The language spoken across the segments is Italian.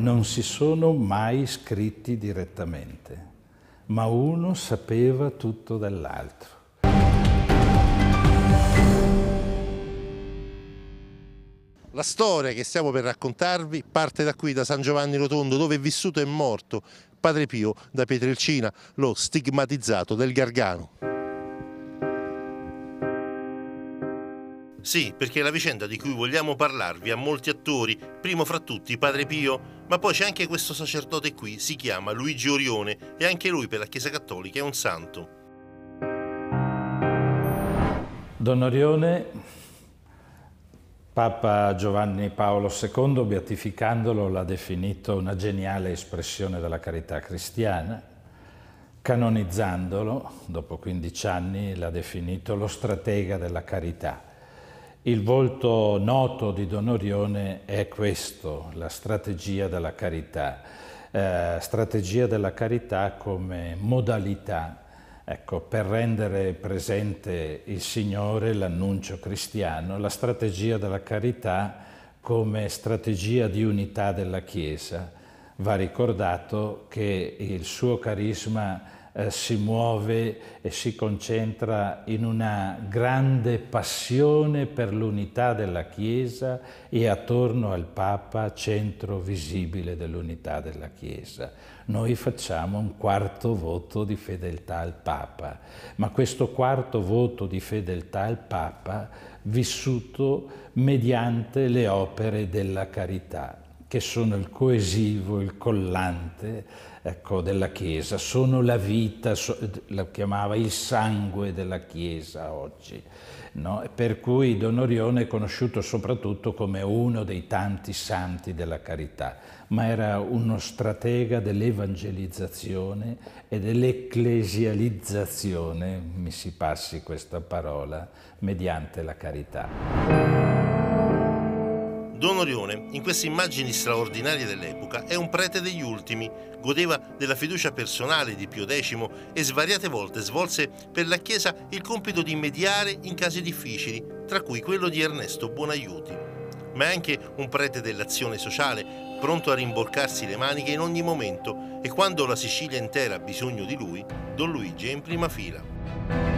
non si sono mai scritti direttamente, ma uno sapeva tutto dell'altro. La storia che stiamo per raccontarvi parte da qui, da San Giovanni Rotondo, dove è vissuto e morto Padre Pio da Pietrelcina, lo stigmatizzato del Gargano. Sì, perché la vicenda di cui vogliamo parlarvi ha molti attori, primo fra tutti Padre Pio, ma poi c'è anche questo sacerdote qui, si chiama Luigi Orione e anche lui per la Chiesa Cattolica è un santo. Don Orione, Papa Giovanni Paolo II, beatificandolo, l'ha definito una geniale espressione della carità cristiana. Canonizzandolo, dopo 15 anni, l'ha definito lo stratega della carità. Il volto noto di Don Orione è questo, la strategia della carità. Strategia della carità come modalità, ecco, per rendere presente il Signore, l'annuncio cristiano, la strategia della carità come strategia di unità della Chiesa. Va ricordato che il suo carisma si muove e si concentra in una grande passione per l'unità della Chiesa e attorno al Papa, centro visibile dell'unità della Chiesa. Noi facciamo un quarto voto di fedeltà al Papa, ma questo quarto voto di fedeltà al Papa vissuto mediante le opere della carità, che sono il coesivo, il collante, ecco, della Chiesa, sono la vita, la chiamava il sangue della Chiesa oggi, no? Per cui Don Orione è conosciuto soprattutto come uno dei tanti santi della carità, ma era uno stratega dell'evangelizzazione e dell'ecclesializzazione, mi si passi questa parola, mediante la carità. Don Orione, in queste immagini straordinarie dell'epoca, è un prete degli ultimi, godeva della fiducia personale di Pio X e svariate volte svolse per la Chiesa il compito di mediare in casi difficili, tra cui quello di Ernesto Buonaiuti. Ma è anche un prete dell'azione sociale, pronto a rimborcarsi le maniche in ogni momento e quando la Sicilia intera ha bisogno di lui, Don Luigi è in prima fila.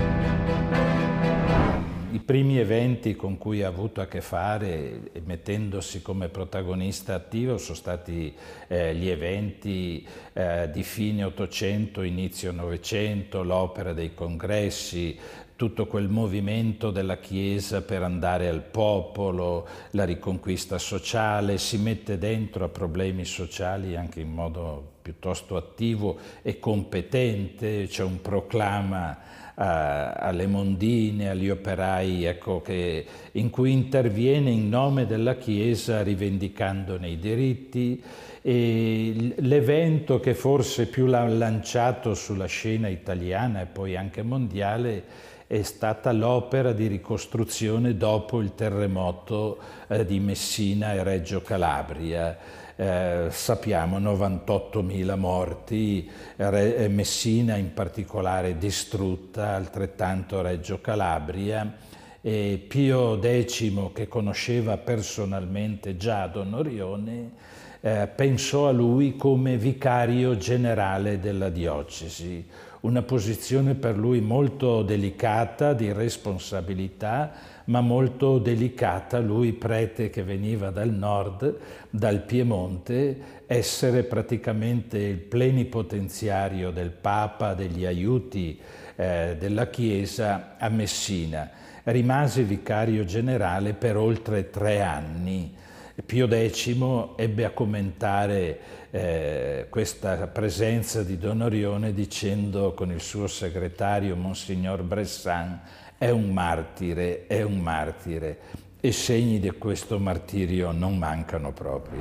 I primi eventi con cui ha avuto a che fare, mettendosi come protagonista attivo, sono stati gli eventi di fine Ottocento, inizio Novecento, l'opera dei congressi, tutto quel movimento della Chiesa per andare al popolo, la riconquista sociale, si mette dentro a problemi sociali anche in modo piuttosto attivo e competente, c'è un proclama alle mondine, agli operai, ecco, in cui interviene in nome della Chiesa rivendicandone i diritti. E l'evento che forse più l'ha lanciato sulla scena italiana e poi anche mondiale è stata l'opera di ricostruzione dopo il terremoto di Messina e Reggio Calabria. Sappiamo 98.000 morti, Messina in particolare distrutta, altrettanto Reggio Calabria, e Pio X, che conosceva personalmente già Don Orione, pensò a lui come vicario generale della diocesi, una posizione per lui molto delicata di responsabilità, ma molto delicata, lui prete che veniva dal nord, dal Piemonte, essere praticamente il plenipotenziario del Papa, degli aiuti della Chiesa a Messina. Rimase vicario generale per oltre 3 anni. Pio X ebbe a commentare questa presenza di Don Orione dicendo con il suo segretario Monsignor Bressan: è un martire, e segni di questo martirio non mancano proprio.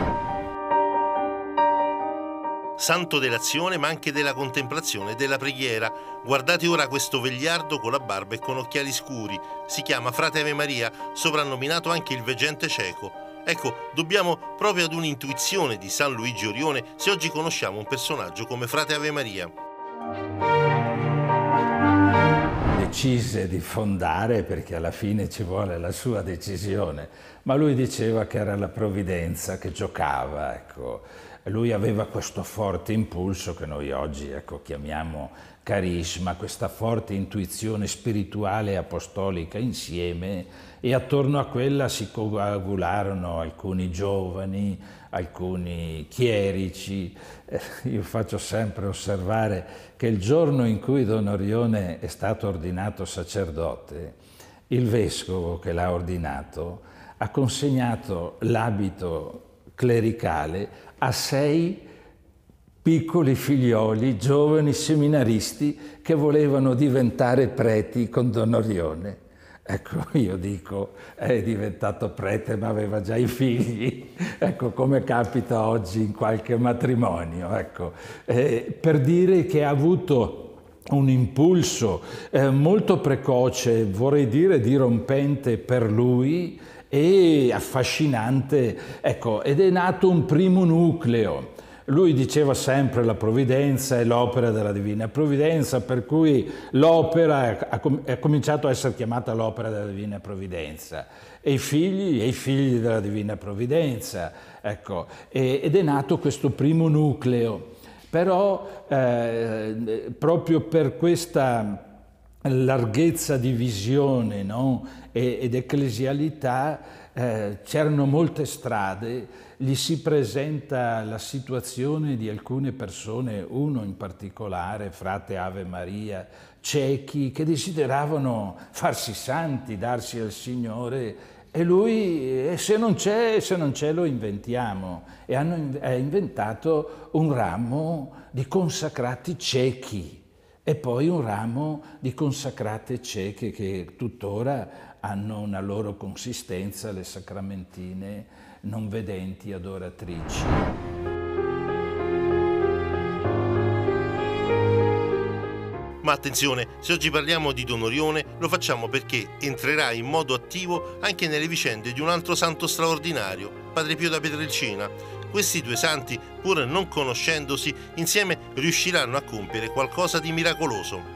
Santo dell'azione ma anche della contemplazione e della preghiera. Guardate ora questo vegliardo con la barba e con occhiali scuri, si chiama Frate Ave Maria, soprannominato anche il veggente cieco. Ecco, dobbiamo proprio ad un'intuizione di San Luigi Orione se oggi conosciamo un personaggio come Frate Ave Maria. decise di fondare, perché alla fine ci vuole la sua decisione, ma lui diceva che era la provvidenza che giocava, ecco. Lui aveva questo forte impulso che noi oggi, ecco, chiamiamo carisma, questa forte intuizione spirituale e apostolica insieme, e attorno a quella si coagularono alcuni giovani, alcuni chierici. Io faccio sempre osservare che il giorno in cui Don Orione è stato ordinato sacerdote, il vescovo che l'ha ordinato ha consegnato l'abito clericale a 6 piccoli figlioli, giovani seminaristi che volevano diventare preti con Don Orione. Ecco, io dico, è diventato prete ma aveva già i figli, ecco, come capita oggi in qualche matrimonio, ecco. Per dire che ha avuto un impulso molto precoce, vorrei dire dirompente per lui e affascinante, ecco, ed è nato un primo nucleo. Lui diceva sempre la provvidenza è l'opera della Divina Provvidenza, per cui l'opera è cominciato a essere chiamata l'opera della Divina Provvidenza, e i figli della Divina Provvidenza, ecco, ed è nato questo primo nucleo. Però proprio per questa larghezza di visione, no? ed ecclesialità, c'erano molte strade. Gli si presenta la situazione di alcune persone, uno in particolare, frate Ave Maria, ciechi, che desideravano farsi santi, darsi al Signore, e lui, se non c'è lo inventiamo, e ha inventato un ramo di consacrati ciechi e poi un ramo di consacrate cieche che tuttora hanno una loro consistenza, le sacramentine non vedenti adoratrici. Ma attenzione, se oggi parliamo di Don Orione lo facciamo perché entrerà in modo attivo anche nelle vicende di un altro santo straordinario, Padre Pio da Pietrelcina. Questi due santi, pur non conoscendosi, insieme riusciranno a compiere qualcosa di miracoloso.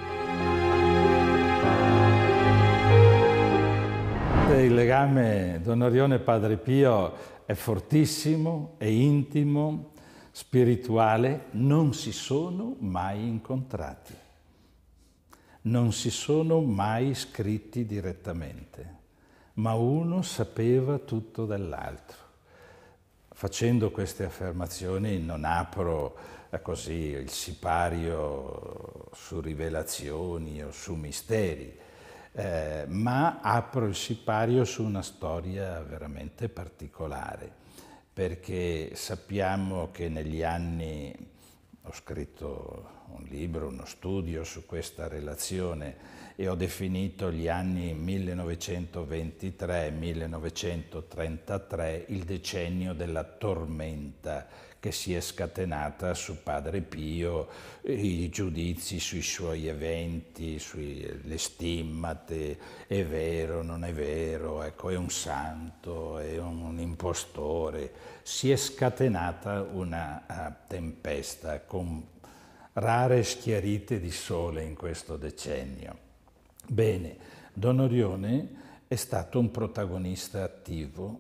Il legame Don Orione e Padre Pio è fortissimo, è intimo, spirituale, non si sono mai incontrati, non si sono mai scritti direttamente, ma uno sapeva tutto dell'altro. Facendo queste affermazioni non apro così il sipario su rivelazioni o su misteri, ma apro il sipario su una storia veramente particolare, perché sappiamo che negli anni, ho scritto un libro, uno studio su questa relazione e ho definito gli anni 1923-1933 il decennio della tormenta che si è scatenata su Padre Pio, i giudizi sui suoi eventi, le stimmate, è vero, non è vero, ecco, è un santo, è un impostore. Si è scatenata una tempesta con rare schiarite di sole in questo decennio. Bene, Don Orione è stato un protagonista attivo,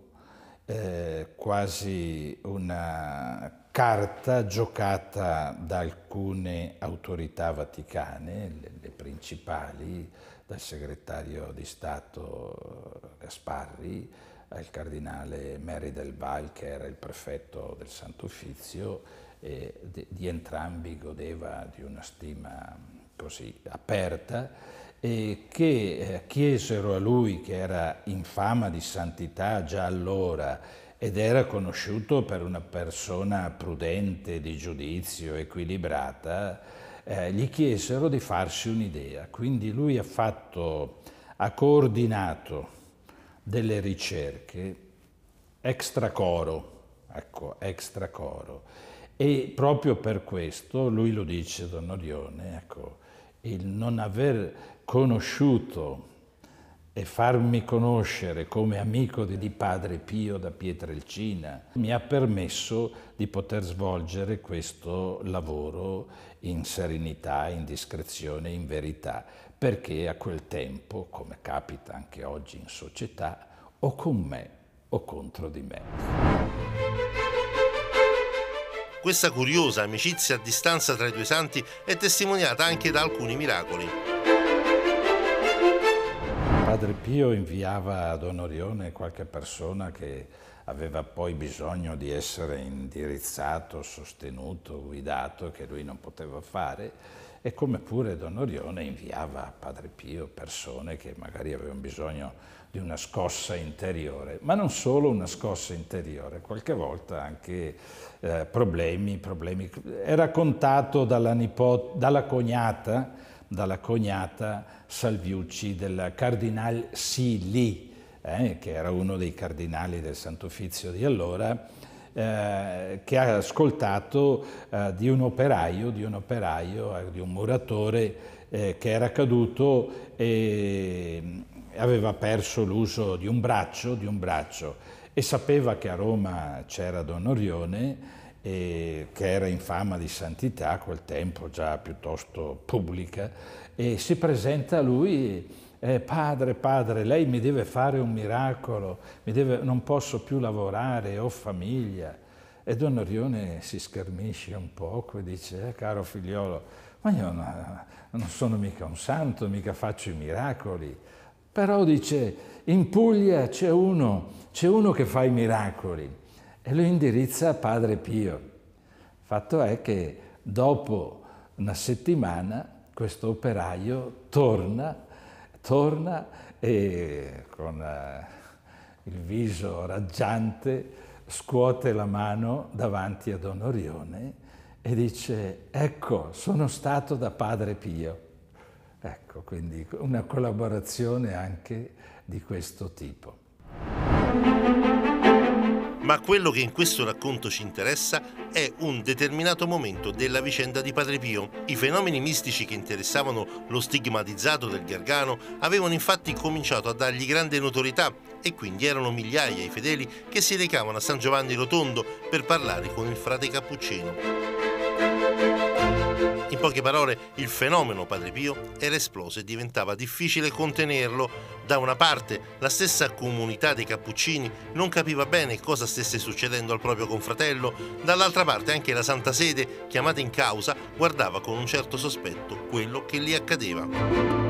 quasi una carta giocata da alcune autorità vaticane, le principali, dal segretario di Stato Gasparri al cardinale Meri del Val, che era il prefetto del Santo Uffizio, e di entrambi godeva di una stima così aperta, e che chiesero a lui, che era in fama di santità già allora ed era conosciuto per una persona prudente, di giudizio, equilibrata, gli chiesero di farsi un'idea. Quindi lui ha coordinato delle ricerche extra coro, ecco, extra coro, e proprio per questo, lui lo dice Don Orione, ecco, il non aver conosciuto e farmi conoscere come amico di Padre Pio da Pietrelcina mi ha permesso di poter svolgere questo lavoro in serenità, in discrezione, in verità, perché a quel tempo, come capita anche oggi in società, o con me o contro di me. Questa curiosa amicizia a distanza tra i due santi è testimoniata anche da alcuni miracoli. Padre Pio inviava ad Onorione qualche persona che aveva poi bisogno di essere indirizzato, sostenuto, guidato, che lui non poteva fare, e come pure Don Orione inviava a Padre Pio persone che magari avevano bisogno di una scossa interiore, ma non solo una scossa interiore, qualche volta anche problemi. È raccontato dalla cognata Salviucci del Cardinal Silly, che era uno dei cardinali del Santo Uffizio di allora, che ha ascoltato di un operaio, di un muratore che era caduto e aveva perso l'uso di un braccio e sapeva che a Roma c'era Don Orione, che era in fama di santità a quel tempo, già piuttosto pubblica, e si presenta a lui: padre, lei mi deve fare un miracolo, non posso più lavorare, ho famiglia. E Don Orione si schermisce un poco e dice: caro figliolo, ma io non sono mica un santo, mica faccio i miracoli. Però dice: in Puglia c'è uno che fa i miracoli. E lo indirizza a Padre Pio. Fatto è che dopo una settimana questo operaio torna e con il viso raggiante scuote la mano davanti a Don Orione e dice: ecco, sono stato da Padre Pio. Ecco, quindi una collaborazione anche di questo tipo. Ma quello che in questo racconto ci interessa è un determinato momento della vicenda di Padre Pio. I fenomeni mistici che interessavano lo stigmatizzato del Gargano avevano infatti cominciato a dargli grande notorietà e quindi erano migliaia i fedeli che si recavano a San Giovanni Rotondo per parlare con il frate cappuccino. In poche parole, il fenomeno Padre Pio era esploso e diventava difficile contenerlo. Da una parte, la stessa comunità dei Cappuccini non capiva bene cosa stesse succedendo al proprio confratello, dall'altra parte anche la Santa Sede, chiamata in causa, guardava con un certo sospetto quello che gli accadeva.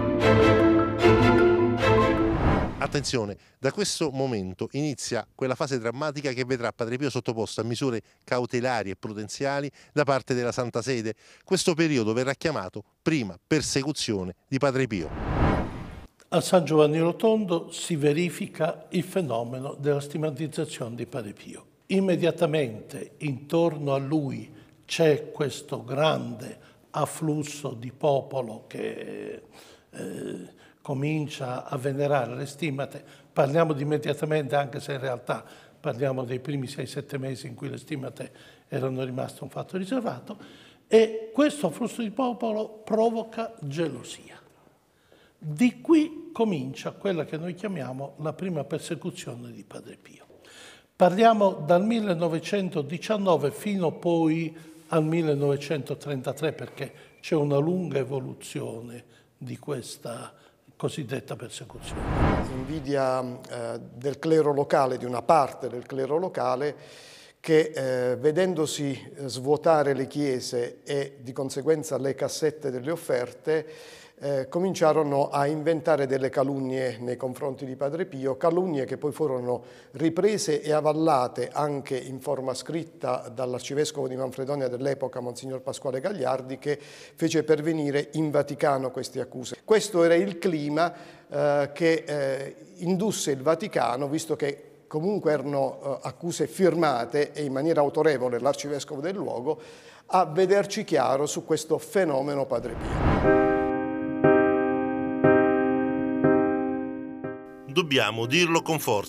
Attenzione, da questo momento inizia quella fase drammatica che vedrà Padre Pio sottoposto a misure cautelari e prudenziali da parte della Santa Sede. Questo periodo verrà chiamato prima persecuzione di Padre Pio. A San Giovanni Rotondo si verifica il fenomeno della stigmatizzazione di Padre Pio. Immediatamente intorno a lui c'è questo grande afflusso di popolo che comincia a venerare le stimmate. Parliamo di immediatamente, anche se in realtà parliamo dei primi 6-7 mesi in cui le stimmate erano rimaste un fatto riservato, e questo afflusso di popolo provoca gelosia. Di qui comincia quella che noi chiamiamo la prima persecuzione di Padre Pio. Parliamo dal 1919 fino poi al 1933, perché c'è una lunga evoluzione di questa cosiddetta persecuzione. Invidia del clero locale, di una parte del clero locale, che vedendosi svuotare le chiese e di conseguenza le cassette delle offerte, cominciarono a inventare delle calunnie nei confronti di Padre Pio, calunnie che poi furono riprese e avallate anche in forma scritta dall'arcivescovo di Manfredonia dell'epoca, Monsignor Pasquale Gagliardi, che fece pervenire in Vaticano queste accuse. Questo era il clima che indusse il Vaticano, visto che comunque erano accuse firmate e in maniera autorevole l'arcivescovo del luogo, a vederci chiaro su questo fenomeno Padre Pio. Dobbiamo dirlo con forza,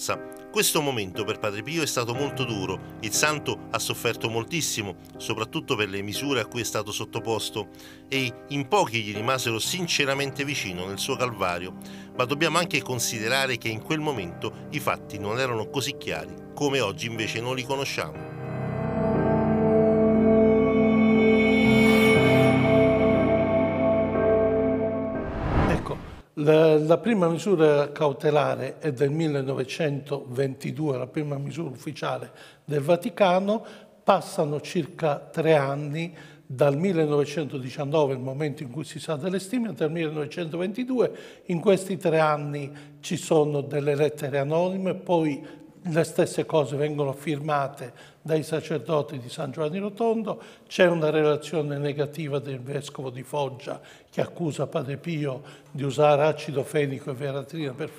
Questo momento per Padre Pio è stato molto duro, il santo ha sofferto moltissimo, soprattutto per le misure a cui è stato sottoposto, e in pochi gli rimasero sinceramente vicino nel suo calvario, ma dobbiamo anche considerare che in quel momento i fatti non erano così chiari, come oggi invece non li conosciamo. La prima misura cautelare è del 1922, la prima misura ufficiale del Vaticano. Passano circa 3 anni, dal 1919, il momento in cui si sa delle stime, al 1922. In questi 3 anni ci sono delle lettere anonime, poi le stesse cose vengono firmate dai sacerdoti di San Giovanni Rotondo, c'è una relazione negativa del vescovo di Foggia che accusa Padre Pio di usare acido fenico e veratrina per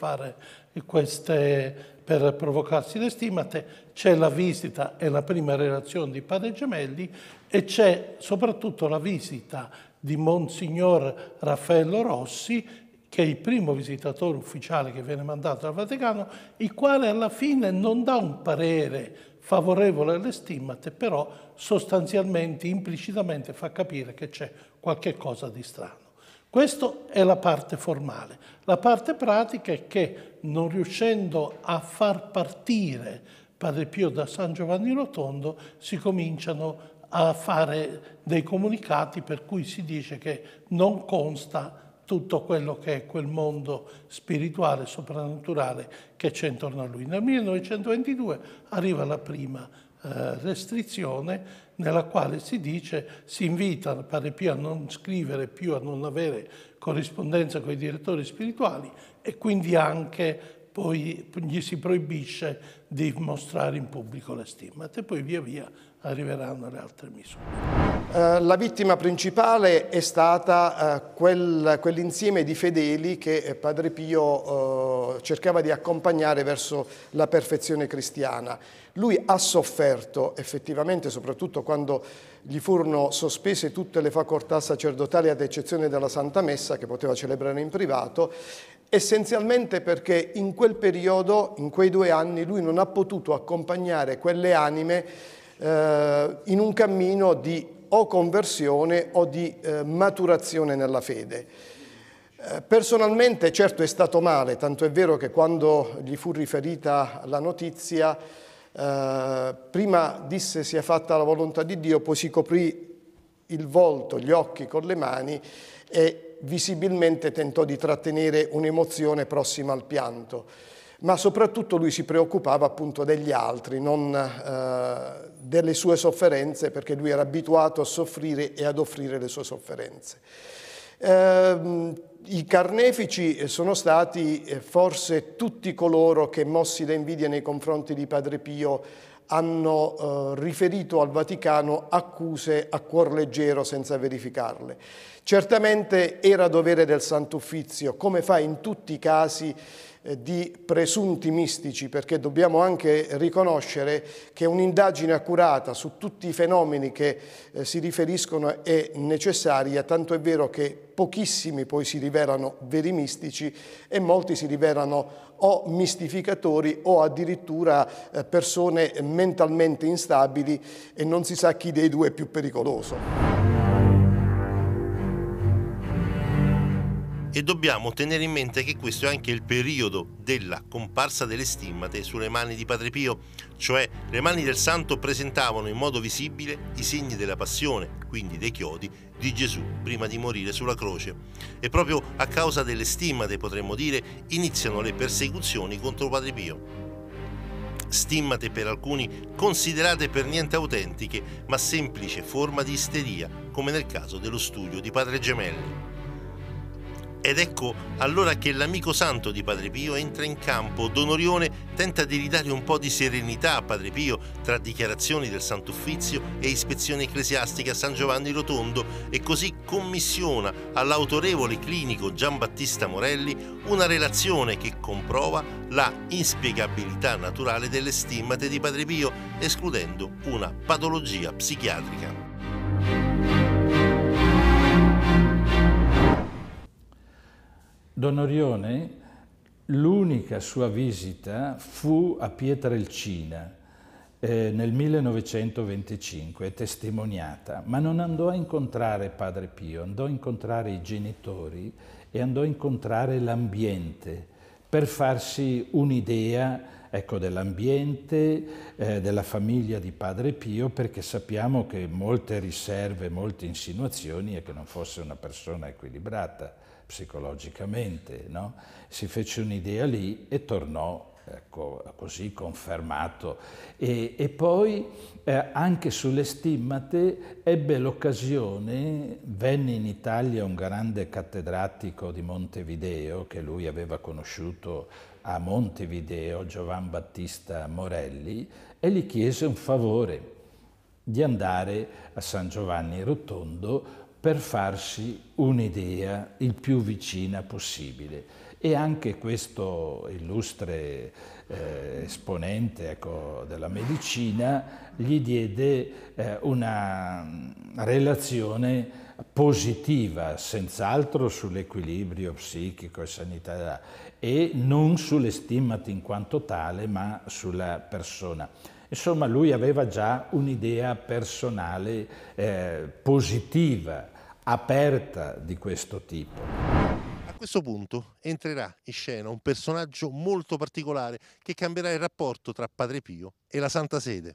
provocarsi le stimate, c'è la visita e la prima relazione di Padre Gemelli e c'è soprattutto la visita di Monsignor Raffaello Rossi, che è il primo visitatore ufficiale che viene mandato dal Vaticano, il quale alla fine non dà un parere favorevole alle stimmate, però sostanzialmente, implicitamente fa capire che c'è qualche cosa di strano. Questa è la parte formale. La parte pratica è che, non riuscendo a far partire Padre Pio da San Giovanni Rotondo, si cominciano a fare dei comunicati per cui si dice che non consta tutto quello che è quel mondo spirituale, soprannaturale che c'è intorno a lui. Nel 1922 arriva la prima restrizione nella quale si invita Padre Pio a non scrivere più, a non avere corrispondenza con i direttori spirituali e quindi anche poi gli si proibisce di mostrare in pubblico le stimmate, e poi via via arriveranno le altre misure. La vittima principale è stata quell'insieme di fedeli che Padre Pio cercava di accompagnare verso la perfezione cristiana. Lui ha sofferto effettivamente, soprattutto quando gli furono sospese tutte le facoltà sacerdotali ad eccezione della Santa Messa, che poteva celebrare in privato, essenzialmente perché in quel periodo, in quei 2 anni, lui non ha potuto accompagnare quelle anime in un cammino di o conversione o di maturazione nella fede. Personalmente certo è stato male, tanto è vero che quando gli fu riferita la notizia, prima disse sia fatta la volontà di Dio, poi si coprì il volto, gli occhi con le mani e visibilmente tentò di trattenere un'emozione prossima al pianto. Ma soprattutto lui si preoccupava appunto degli altri, non delle sue sofferenze, perché lui era abituato a soffrire e ad offrire le sue sofferenze. I carnefici sono stati forse tutti coloro che, mossi da invidia nei confronti di Padre Pio, hanno riferito al Vaticano accuse a cuor leggero senza verificarle. Certamente era dovere del Santo Uffizio, come fa in tutti i casi di presunti mistici, perché dobbiamo anche riconoscere che un'indagine accurata su tutti i fenomeni che si riferiscono è necessaria, tanto è vero che pochissimi poi si rivelano veri mistici e molti si rivelano o mistificatori o addirittura persone mentalmente instabili e non si sa chi dei due è più pericoloso. E dobbiamo tenere in mente che questo è anche il periodo della comparsa delle stimmate sulle mani di Padre Pio, cioè le mani del santo presentavano in modo visibile i segni della passione, quindi dei chiodi, di Gesù prima di morire sulla croce. E proprio a causa delle stimmate, potremmo dire, iniziano le persecuzioni contro Padre Pio. Stimmate per alcuni considerate per niente autentiche, ma semplice forma di isteria, come nel caso dello studio di Padre Gemelli. Ed ecco allora che l'amico santo di Padre Pio entra in campo. Don Orione tenta di ridare un po' di serenità a Padre Pio tra dichiarazioni del Santo Uffizio e ispezioni ecclesiastiche a San Giovanni Rotondo e così commissiona all'autorevole clinico Giambattista Morelli una relazione che comprova la inspiegabilità naturale delle stimmate di Padre Pio, escludendo una patologia psichiatrica. Don Orione L'unica sua visita fu a Pietrelcina nel 1925, è testimoniata, ma non andò a incontrare Padre Pio, andò a incontrare i genitori e andò a incontrare l'ambiente per farsi un'idea, ecco, dell'ambiente, della famiglia di Padre Pio, perché sappiamo che molte riserve, molte insinuazioni è che non fosse una persona equilibrata psicologicamente, no? Si fece un'idea lì e tornò, ecco, così confermato. E poi anche sulle stimmate ebbe l'occasione, venne in Italia un grande cattedratico di Montevideo che lui aveva conosciuto a Montevideo, Giovan Battista Morelli, e gli chiese un favore di andare a San Giovanni Rotondo per farsi un'idea il più vicina possibile. E anche questo illustre esponente, ecco, della medicina gli diede una relazione positiva, senz'altro sull'equilibrio psichico e sanitario, e non sulle stimmate in quanto tale, ma sulla persona. Insomma, lui aveva già un'idea personale positiva, aperta di questo tipo. A questo punto entrerà in scena un personaggio molto particolare che cambierà il rapporto tra Padre Pio e la Santa Sede.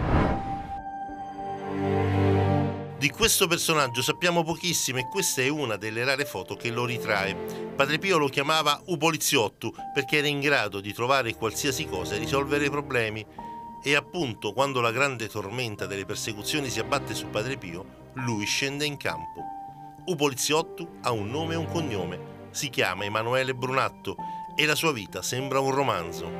Di questo personaggio sappiamo pochissimo e questa è una delle rare foto che lo ritrae. Padre Pio lo chiamava "u poliziotto" perché era in grado di trovare qualsiasi cosa e risolvere i problemi. E appunto quando la grande tormenta delle persecuzioni si abbatte su Padre Pio, lui scende in campo. U poliziotto ha un nome e un cognome, si chiama Emanuele Brunatto e la sua vita sembra un romanzo.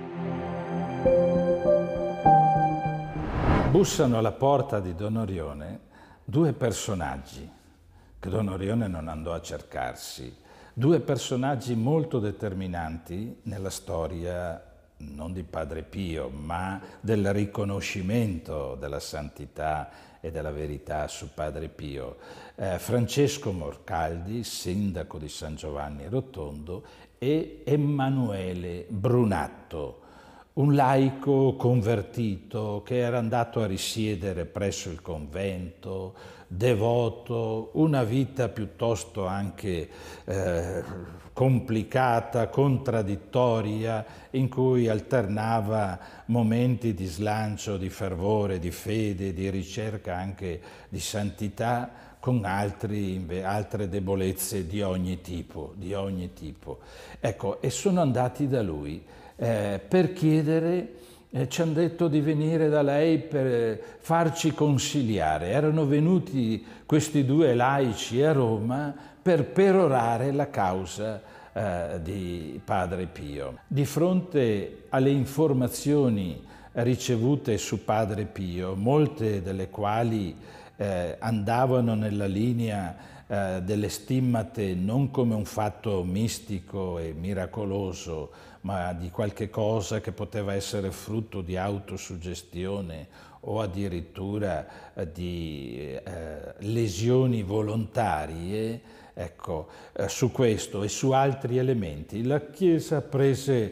Bussano alla porta di Don Orione due personaggi che Don Orione non andò a cercarsi, due personaggi molto determinanti nella storia non di Padre Pio, ma del riconoscimento della santità e della verità su Padre Pio. Francesco Morcaldi, sindaco di San Giovanni Rotondo, e Emanuele Brunatto, un laico convertito che era andato a risiedere presso il convento, devoto, una vita piuttosto anche complicata, contraddittoria, in cui alternava momenti di slancio, di fervore, di fede, di ricerca anche di santità, con altre debolezze di ogni tipo, Ecco, e sono andati da lui per chiedere, ci hanno detto di venire da lei per farci consigliare. Erano venuti questi due laici a Roma per perorare la causa di Padre Pio. Di fronte alle informazioni ricevute su Padre Pio, molte delle quali andavano nella linea delle stimmate non come un fatto mistico e miracoloso, ma di qualche cosa che poteva essere frutto di autosuggestione o addirittura di lesioni volontarie. Ecco, su questo e su altri elementi la Chiesa prese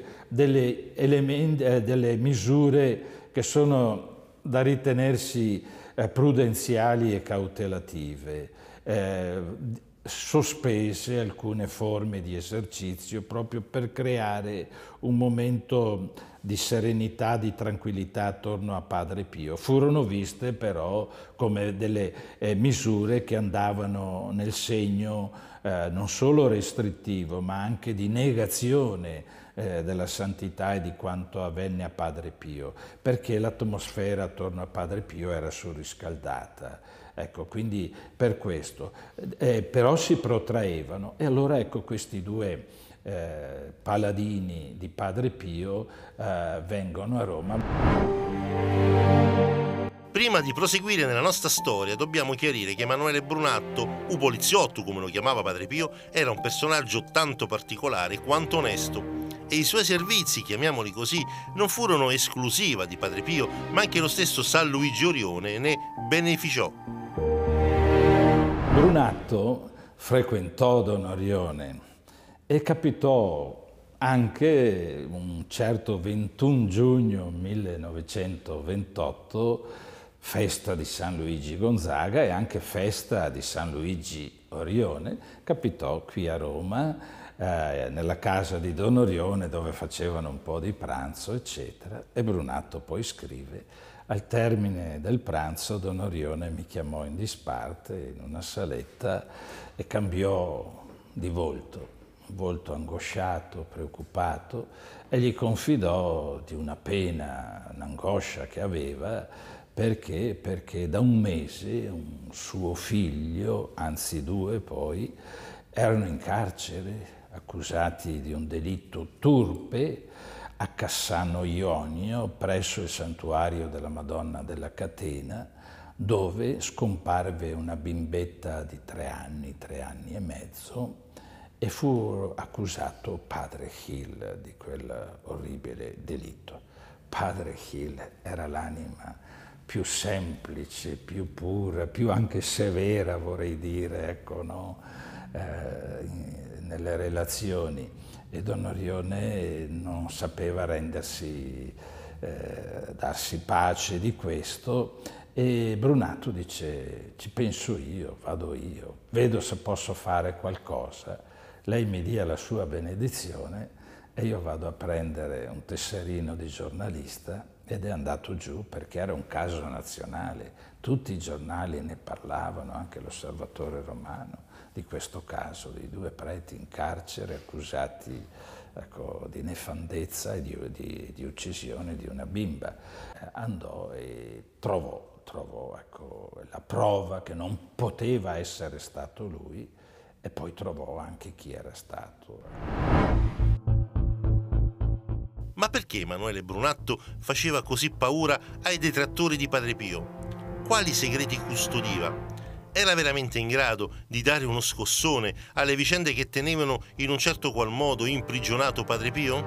delle misure che sono da ritenersi prudenziali e cautelative, sospese alcune forme di esercizio proprio per creare un momento di serenità, di tranquillità attorno a Padre Pio. Furono viste però come delle misure che andavano nel segno non solo restrittivo ma anche di negazione della santità e di quanto avvenne a Padre Pio, perché l'atmosfera attorno a Padre Pio era surriscaldata. Ecco, quindi per questo, però si protraevano e allora ecco questi due paladini di Padre Pio vengono a Roma. Prima di proseguire nella nostra storia dobbiamo chiarire che Emanuele Brunatto, u poliziotto come lo chiamava Padre Pio, era un personaggio tanto particolare quanto onesto e i suoi servizi, chiamiamoli così, non furono esclusiva di Padre Pio, ma anche lo stesso San Luigi Orione ne beneficiò. Brunatto frequentò Don Orione e capitò anche un certo 21 giugno 1928, festa di San Luigi Gonzaga e anche festa di San Luigi Orione, capitò qui a Roma, nella casa di Don Orione, dove facevano un po' di pranzo, eccetera. E Brunatto poi scrive: al termine del pranzo Don Orione mi chiamò in disparte in una saletta e cambiò di volto, un volto angosciato, preoccupato, e gli confidò di una pena, un'angoscia che aveva, perché da un mese un suo figlio, anzi due poi, erano in carcere, accusati di un delitto turpe a Cassano Ionio, presso il santuario della Madonna della Catena, dove scomparve una bimbetta di 3 anni e mezzo, e fu accusato padre Gil di quel orribile delitto. Padre Gil era l'anima più semplice, più pura, più anche severa, vorrei dire, ecco, no? Nelle relazioni, e Don Orione non sapeva darsi pace di questo, e Brunatto dice: ci penso io, vado io, vedo se posso fare qualcosa, lei mi dia la sua benedizione e io vado a prendere un tesserino di giornalista. Ed è andato giù perché era un caso nazionale, tutti i giornali ne parlavano, anche l'Osservatore Romano, di questo caso di 2 preti in carcere accusati, ecco, di nefandezza e di uccisione di una bimba. Andò e trovò ecco, la prova che non poteva essere stato lui, e poi trovò anche chi era stato. Ma perché Emanuele Brunatto faceva così paura ai detrattori di Padre Pio? Quali segreti custodiva? Era veramente in grado di dare uno scossone alle vicende che tenevano in un certo qual modo imprigionato Padre Pio?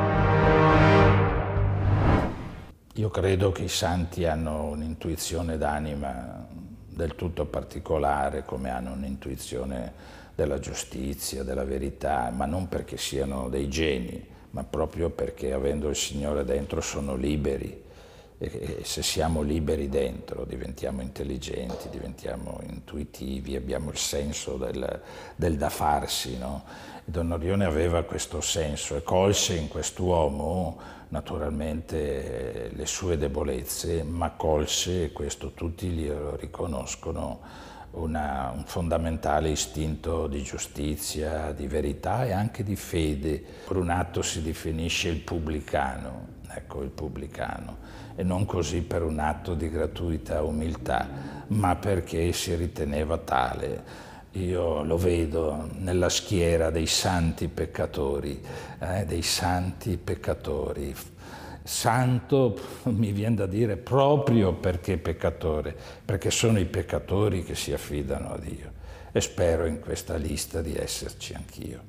Io credo che i santi hanno un'intuizione d'anima del tutto particolare, come hanno un'intuizione della giustizia, della verità, ma non perché siano dei geni, ma proprio perché, avendo il Signore dentro, sono liberi, e se siamo liberi dentro diventiamo intelligenti, diventiamo intuitivi, abbiamo il senso del da farsi, no? Don Orione aveva questo senso e colse in quest'uomo naturalmente le sue debolezze, ma colse, e questo tutti glielo riconoscono, un fondamentale istinto di giustizia, di verità e anche di fede. Brunatto si definisce il pubblicano, ecco, il pubblicano, e non così per un atto di gratuita umiltà, ma perché si riteneva tale. Io lo vedo nella schiera dei santi peccatori, dei santi peccatori. Santo mi viene da dire proprio perché peccatore, perché sono i peccatori che si affidano a Dio, e spero in questa lista di esserci anch'io.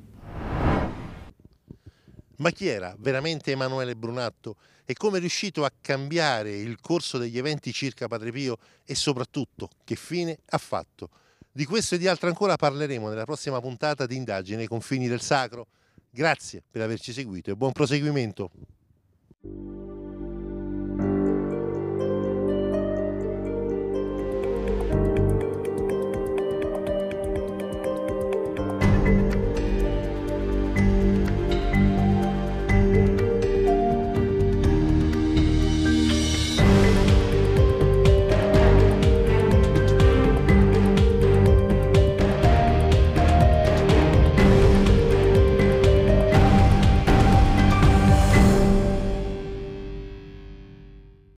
Ma chi era veramente Emanuele Brunatto e come è riuscito a cambiare il corso degli eventi circa Padre Pio, e soprattutto che fine ha fatto? Di questo e di altro ancora parleremo nella prossima puntata di Indagine ai confini del sacro. Grazie per averci seguito e buon proseguimento.